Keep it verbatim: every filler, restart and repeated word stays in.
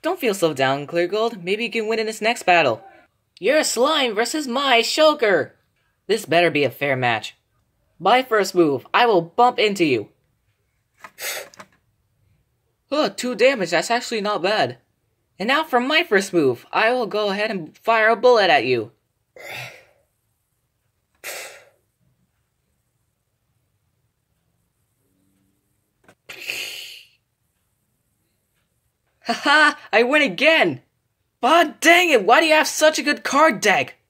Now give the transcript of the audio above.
Don't feel so down, Cleargold. Maybe you can win in this next battle. Your slime versus my Shulker! This better be a fair match. My first move, I will bump into you. Huh, two damage, that's actually not bad. And now for my first move, I will go ahead and fire a bullet at you. Haha, I win again! But dang it, why do you have such a good card deck?